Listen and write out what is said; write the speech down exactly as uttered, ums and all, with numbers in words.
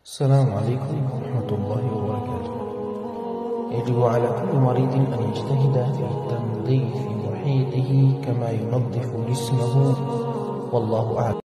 السلام عليكم ورحمة الله وبركاته. يجب على كل مريض أن يجتهد في تنظيف محيطه كما ينظف جسمه، والله أعلم.